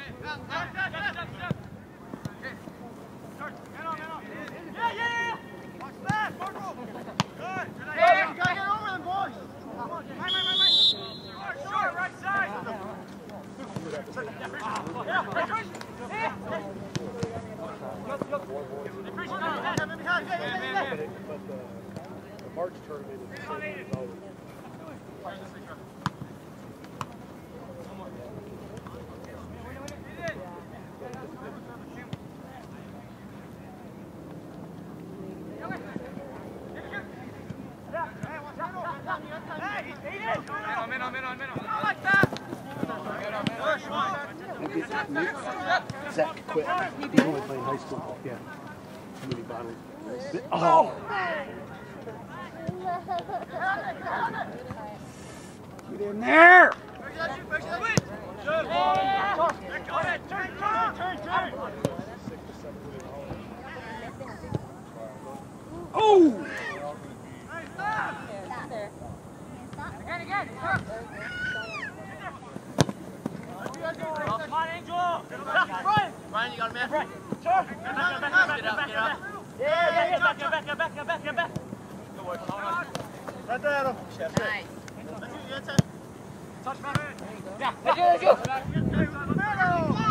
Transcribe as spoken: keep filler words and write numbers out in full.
March tournament is the same as always. Zach quit. He's only playing high school. Yeah. Too many bottles. Oh! Get in there! Oh! Again, again! Come on, Angel! Ryan, you got a man? Right. Sure. Get up, get up, get up. Yeah, yeah, yeah, back, back, back, back, back, back, back. Good work. Right there, Adam. Nice. Touch, man. Yeah, let's go, let's go.